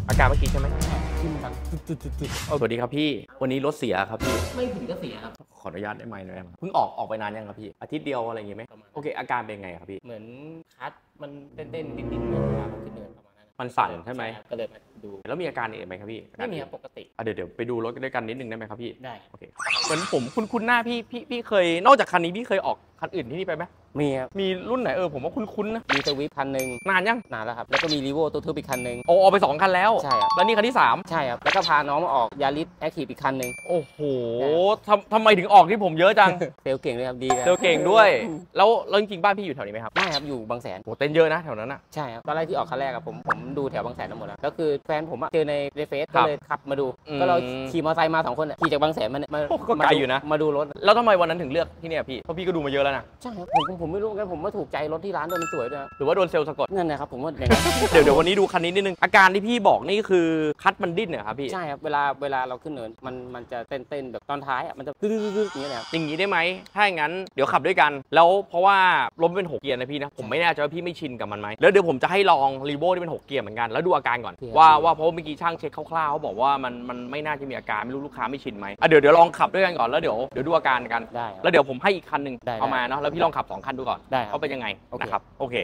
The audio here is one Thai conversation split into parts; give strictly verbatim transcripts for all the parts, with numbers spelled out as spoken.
อาการเมื่อกี้ใช่ไหมที่มันดังตึ๊ดๆๆสวัสดีครับพี่วันนี้รถเสียครับพี่ไม่ถึงก็เสียครับขออนุญาตได้ไหมหน่อยเพิ่งออกออกไปนานยังครับพี่อาทิตย์เดียวอะไรอย่างงี้ไหมโอเคอาการเป็นไงครับพี่เหมือนคัสมันเต้นๆนิดๆเวลามันขึ้นเนินประมาณนั้นมันสั่นใช่ไหมก็เลยมาดูแล้วมีอาการอื่นไหมครับพี่ไม่มีครับปกติเดี๋ยวเดี๋ยวไปดูรถด้วยกันนิดนึงได้ไหมครับพี่ได้โอเคเหมือนผมคุ้นคุ้นหน้าพี่พี่พี่เคยนอกจากคันนี้พี่เคยออกคันอื่นที่นี่ไปไหมมีครับมีรุ่นไหนเออผมว่าคุ้นๆนะมีสวิฟคันหนึ่งนานยังนานแล้วครับแล้วก็มีรีโวตัวทึบอีกคันหนึ่งโอ้ออกไปสองคันแล้วใช่ครับแล้วนี่คันที่สามใช่ครับแล้วก็พาน้องมาออกยาริสแอคทีฟอีกคันหนึ่งโอ้โหทำทำไมถึงออกที่ผมเยอะจังเซลเก่งเลยครับดีเซลเก่งด้วยแล้วแล้วจริงๆบ้านพี่อยู่แถวนี้ไหมครับไม่ครับอยู่บางแสนโอ้เต้นเยอะนะแถวนั้นอ่ะใช่ครับตอนแรกที่ออกคันแรกอะผมผมดูแถวบางแสนทั้งหมดแล้วก็คือแฟนผมอะเจอในเฟซก็เลยขับมาดูก็เราขี่มอเตอร์ไซค์มาสองคนขี่จากบางแสนมามาก็ไกลอยู่นะมาดูรถแล้วทำไมวันนั้นถึงเลือกที่เนี่ยพี่เพราะพี่ก็ดูมาเยอะแล้วนะใช่ครับผมผมไม่รู้กันผมว่าถูกใจรถที่ร้านด้วยมันสวยด้วยหรือว่าโดนเซลล์สะกดนั่นนะครับผมว่าอย่างนั้นเดี๋ยวเดี๋ยววันนี้ดูคันนี้นิดนึงอาการที่พี่บอกนี่คือคัดมันดิ้นเหรอครับพี่ใช่ครับเวลาเวลาเราขึ้นเนินมันมันจะเต้นเต้นแบบตอนท้ายอ่ะมันจะตึ๊ดๆอย่างเงี้ยนะครับอย่างนี้ได้ไหมถ้าอย่างนั้นเดี๋ยวขับด้วยกันแล้วเพราะว่ารถเป็นหกเกียร์นะพี่นะผมไม่แน่ใจว่าพี่ไม่ชินกับมันไหมแล้วเดี๋ยวผมจะให้ลองรีโวที่เป็นหกเกียร์เหมือนกันแล้วดูอาการก่อนว่าว่าเพราะเมื่อกี้ช่างเช็คคร่าวๆเขาบอกว่ามันมันไม่น่าจะมีอาการไม่รู้ลูกค้าไม่ชินไหมอ่ะเดี๋ยวเดี๋ยวลองขับด้วยกันก่อนแล้วเดี๋ยวเดี๋ยวดูอาการกันได้แล้วเดี๋ยวผมให้อีกคันหนึ่งเอามาเนาะแล้วพี่ลองขับสองคันดูก่อนได้เขาเป็นยังไงนะครับโอเค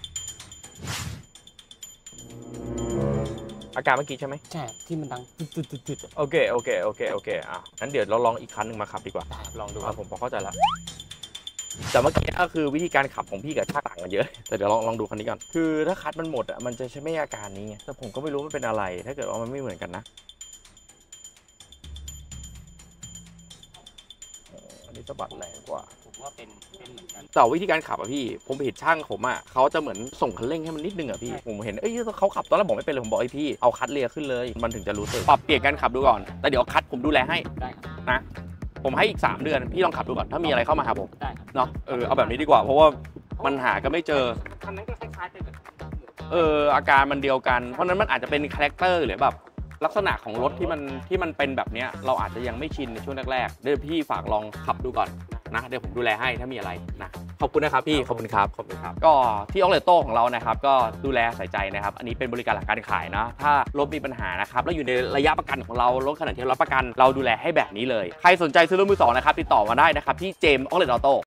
อาการเมื่อกี้ใช่ไหมใช่ที่มันดังตึ๊ดๆๆโอเคโอเคโอเคโอเคอ่ะงั้นเดี๋ยวเราลองอีกคันหนึ่งมาขับดีกว่าได้ลองดูอ่ะผมพอเข้าใจแล้วแต่เมื่อกี้ก็คือวิธีการขับของพี่กับชาต่างกันเยอะแต่เดี๋ยวลองลองดูคันนี้ก่อนคือถ้าคัดมันหมดอ่ะมันจะใช้ไม่อาการนี้ไงแต่ผมก็ไม่รู้มันเป็นอะไรถ้าเกิดว่ามันไม่เหมือนกันนะอันนี้สะบัดแรงกว่าผมว่าเป็นเป็นเหมือนกันแต่วิธีการขับอะพี่ผมเห็นช่างผมอะเขาจะเหมือนส่งคันเร่งให้มันนิดนึงอะพี่ผมเห็นเอ้ยเขาขับตอนแรกบอกไม่เป็นเลยผมบอกไอ้พี่เอาคัดเลียขึ้นเลยมันถึงจะรู้สึกปรับเปลี่ยนการขับดูก่อนแต่เดี๋ยวคัดผมดูแลให้ได้ครับนะผมให้อีกสามเดือนพี่ลองขับดูก่อนถ้ามีอะไรเข้ามาหาผมได้ครับเนาะเออเอาแบบนี้ดีกว่าเพราะว่ามันหากันไม่เจอคันนั้นก็คล้ายๆกันเอออาการมันเดียวกันเพราะนั้นมันอาจจะเป็นคาแรคเตอร์หรือแบบลักษณะของรถที่มันที่มันเป็นแบบนี้เราอาจจะยังไม่ชินในช่วงแรกๆเดี๋ยวพี่ฝากลองขับดูก่อนนะเดี๋ยวผมดูแลให้ถ้ามีอะไรนะขอบคุณนะครับพี่ขอบคุณครับขอบคุณครับก็ที่ออเลโต้ของเรานะครับก็ดูแลใส่ใจนะครับอันนี้เป็นบริการหลังการขายนะถ้ารถมีปัญหานะครับแล้วอยู่ในระยะประกันของเรารถขนาดที่รับประกันเราดูแลให้แบบนี้เลยใครสนใจซื้อรถมือสองนะครับติดต่อมาได้นะครับที่เจมส์ออเลโต้